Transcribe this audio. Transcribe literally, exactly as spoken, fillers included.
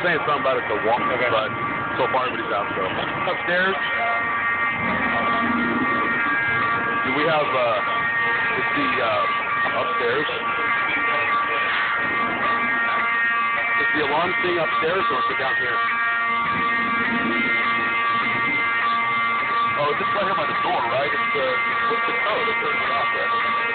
saying something about it to walk, okay. But so far everybody's out. So upstairs, do we have? Uh, let's see. Uh, upstairs. Is the alarm thing upstairs or is it down here? Oh, it's just right here by the door, right? It's the what's the code? It turns it off, right?